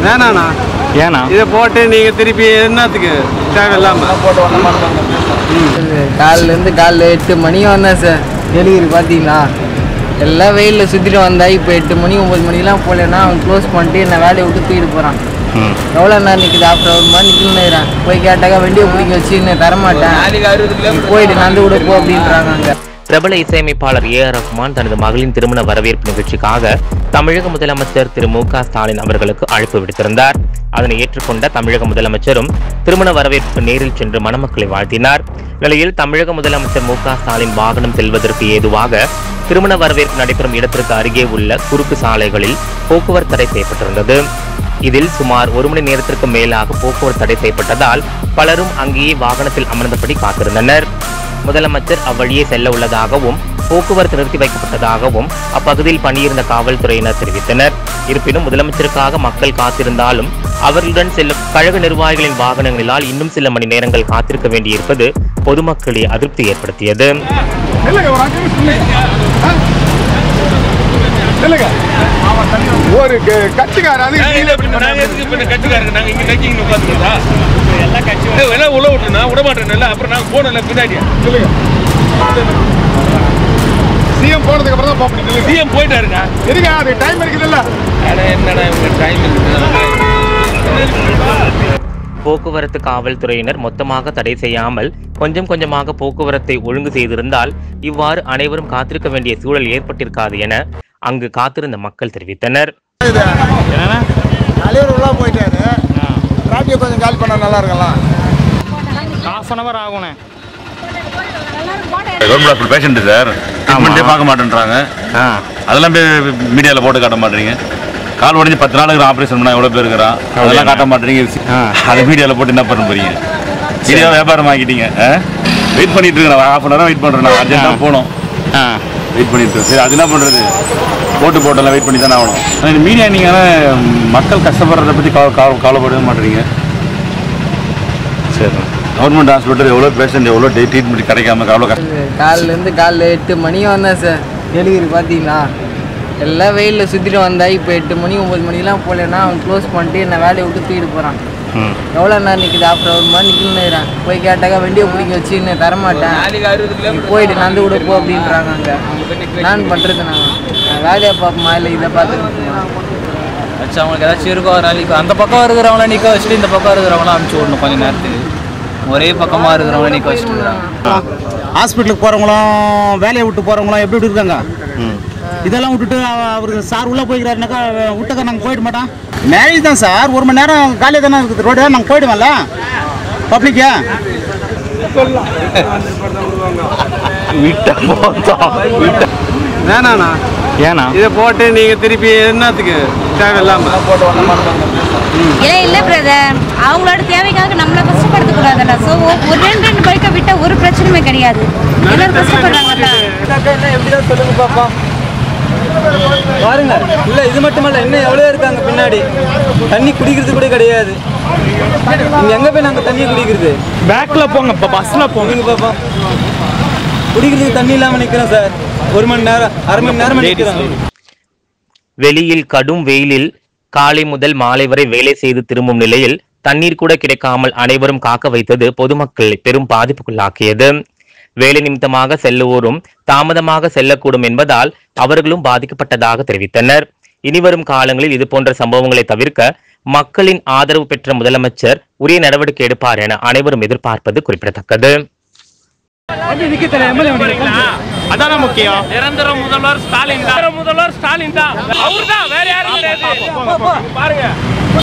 வேணாண்ணா. ஏன்னா இதை போட்டு நீங்கள் திருப்பி என்னத்துக்கு தேவையில்லாமல் போட்டு காலிலேருந்து காலைல 8 மணி வந்தேன் சார். டெலிவரி பார்த்தீங்களா, எல்லாம் வெயிலில் சுற்றிட்டு வந்தா. இப்போ 8 மணி 9 மணிக்கெலாம் போகலன்னா அவன் க்ளோஸ் பண்ணிட்டு என்னை வேலையை விட்டு தூக்கிட்டு போகிறான். எவ்வளோ நேரம் நிற்குது? ஆஃப்டர் ஒரு மாதிரி நிற்கணுன்னு போய் கேட்டாக்கா வண்டியை பிடிக்க வச்சு இன்னும் தரமாட்டேன், போயிட்டு நடந்து கூட போ அப்படின்றாங்க. அங்கே பிரபல இசையமைப்பாளர் ரஹ்மான் தனது மகளின் திருமண வரவேற்பு நிகழ்ச்சிக்காக தமிழக முதலமைச்சர் திரு மு.க.ஸ்டாலின் அவர்களுக்கு அழைப்பு விடுத்திருந்தார். அதனை ஏற்றுக்கொண்ட தமிழக முதலமைச்சரும் திருமண வரவேற்புக்கு நேரில் சென்று மணமக்களை வாழ்த்தினார். நிலையில் தமிழக முதலமைச்சர் மு.க.ஸ்டாலின் வாகனம் செல்வதற்கு ஏதுவாக திருமண வரவேற்பு நடைபெறும் இடத்திற்கு அருகே உள்ள குறுக்கு சாலைகளில் போக்குவரத்து தடை செய்யப்பட்டிருந்தது. இதில் சுமார் 1 மணி நேரத்திற்கு மேலாக போக்குவரத்து தடை செய்யப்பட்டதால் பலரும் அங்கேயே வாகனத்தில் அமர்ந்தபடி காத்திருந்தனர். முதலமைச்சர் அவ்வழியே செல்ல உள்ளதாகவும் போக்குவரத்து நிறுத்தி வைக்கப்பட்டதாகவும் அப்பகுதியில் பணியிருந்த காவல்துறையினர் தெரிவித்தனர். இருப்பினும் முதலமைச்சருக்காக மக்கள் காத்திருந்தாலும் அவர்களுடன் செல்லும் கழக நிர்வாகிகளின் வாகனங்களால் இன்னும் சில மணி நேரங்கள் காத்திருக்க வேண்டியிருப்பது பொதுமக்களிடையே அதிருப்தி ஏற்படுத்தியது. ஒரு கட்சிக்காரர் சிஎம் போனதுக்கு அப்புறம் தான் பாப்பீங்க. சிஎம் போயிட்டாருங்க. எதுக்கு அது டைம் இருக்குதுல்ல? போக்குவரத்து காவல்துறையினர் மொத்தமாக தடை செய்யாமல் கொஞ்சம் கொஞ்சமாக போக்குவரத்தை ஒழுங்கு செய்திருந்தால் இவ்வாறு அனைவரும் காத்திருக்க வேண்டிய சூழல் ஏற்பட்டிருக்காது என அங்கு காத்திருந்த மக்கள் தெரிவித்தனர். போயிட்டாரு, டிராபிக் கொஞ்சம் கால் பண்ணா நல்லா இருக்கலாம். ½ ஆகும்ண்ணே. கவர்மெண்ட் ஹாஸ்பிட்டல் பேஷண்ட் சார், ட்ரீட்மெண்ட்டே பார்க்க மாட்டேன்றாங்க. அதெல்லாம் போய் மீடியாவில் போட்டு காட்ட மாட்டேறீங்க. கால் உடஞ்சி 10 நாளுக்கு ஆப்ரேஷன் பண்ணால் எவ்வளோ பேர் இருக்கிறான், அதெல்லாம் காட்ட மாட்டேறீங்க. அதை மீடியாவில் போட்டு என்ன பண்ண போறீங்க? மீடியா வியாபாரம் ஆகிட்டீங்க. வெயிட் பண்ணிட்டு இருக்கேன், ½ மணி நேரம் வெயிட் பண்ணுறேன். நான் அர்ஜென்ட்டாக போகணும், வெயிட் பண்ணிட்டு. சரி, அது என்ன பண்ணுறது? போட்டெல்லாம் வெயிட் பண்ணி தானே ஆகணும். ஆனால் மீடியா நீங்கள் மக்கள் கஷ்டப்படுறத பற்றி கவலைப்படவே மாட்டேறீங்க. சரி, கவர்மெண்ட் ஹாஸ்பிட்டல் எவ்வளோ பேஷண்ட் எவ்வளோ ட்ரீட்மெண்ட் கிடைக்காம அவ்வளோ கஷ்டம். காலிலேருந்து காலைல 8 மணி வந்தேன் சார். டெலிவரி பார்த்தீங்களா, எல்லாம் வெயிலில் சுற்றிட்டு வந்தா. இப்போ 8 மணி 9 மணிக்கெலாம் போகலன்னா அவன் க்ளோஸ் பண்ணிட்டு என்னை வேலையை விட்டு தூக்கிட்டு போகிறான். எவ்வளோ நேரம் நிற்குது? ஆஃப்டர் ஒரு மாதிரி நிற்கணுன்னு போய் கேட்டாக்கா வண்டியை பிடிக்க வச்சு இன்னும் தரமாட்டேன், போயிட்டு நடந்து கூட போ அப்படின்றாங்க. அங்கே நான் பண்ணுறது நான் வேலையை பார்ப்போமா இல்லை இதை பார்த்துட்டு அவங்களுக்கு ஏதாச்சும் இருக்கும். அதனால இப்போ அந்த பக்கம் இருக்கிறவங்கள நிற்க வச்சுட்டு இந்த பக்கம் இருக்கிறவங்களாம் அனுப்பிச்சி விடணும். கொஞ்சம் நேரத்துக்கு ஒரே பக்கமாக இருக்கிறவங்கள நிற்க வச்சுட்டு இருக்கிறாங்க. ஹாஸ்பிட்டலுக்கு போகிறவங்களும் வேலையை விட்டு போகிறவங்களும் எப்படி இருக்காங்க? இதெல்லாம் விட்டுட்டு அவருக்கு சார் உள்ளே போய்க்கிறாருனாக்கா விட்டுக்க நாங்கள் போயிட மாட்டோம். மேரேஜ் தான் சார், 1 மணி நேரம் காலையில் தானே இருக்குது ரோடு, நாங்கள் போயிடுவோம்ல பப்ளிக்கா. வேணாண்ணா. ஏன்னா இதை போட்டு நீங்கள் திருப்பி என்னத்துக்கு தேவையில்லாமல் போட்டு இல்லை பிரதர், அவங்களோட தேவைக்காக நம்மளை கஷ்டப்படுத்தக்கூடாதுல்ல. ஸோ ஒரு 2 பைக்கை விட்டால் ஒரு பிரச்சனையுமே கிடையாது. எல்லாரும் கஷ்டப்படுறாங்கல்ல. எப்படிதான் சொல்லுங்க பாப்பா. பாருங்க, இல்லை இது மட்டுமல்ல, இன்னும் எவ்வளோ இருக்காங்க பின்னாடி. தண்ணி குடிக்கிறது கூட கிடையாது. இங்கே எங்கே போய் நாங்கள் தண்ணி குடிக்கிறது? பேக்கில் போங்க, இப்போ பஸ்ஸில் போங்க பாப்பா. குடிக்கிறதுக்கு தண்ணி இல்லாமல் நிற்கிறோம் சார். 1 மணி நேரம் 1/2 மணி நேரம் நிற்கிறோம். வெளியில் கடும் வெயிலில் காலை முதல் மாலை வரை வேலை செய்து திரும்பும் நிலையில் தண்ணீர் கூட கிடைக்காமல் அனைவரும் காக்க வைத்தது பொதுமக்களை பெரும் பாதிப்புக்குள்ளாக்கியது. வேலை நிமித்தமாக செல்லுவோரும் தாமதமாக செல்லக்கூடும் என்பதால் அவர்களும் பாதிக்கப்பட்டதாக தெரிவித்தனர். இனிவரும் காலங்களில் இதுபோன்ற சம்பவங்களை தவிர்க்க மக்களின் ஆதரவு பெற்ற முதலமைச்சர் உரிய நடவடிக்கை எடுப்பார் என அனைவரும் எதிர்பார்ப்பது குறிப்பிடத்தக்கது. அதான முக்கியம். நிரந்தர முதல்வர் ஸ்டாலின் தான். அவர் தான், வேற யாரும் கிடையாது. பாருங்க.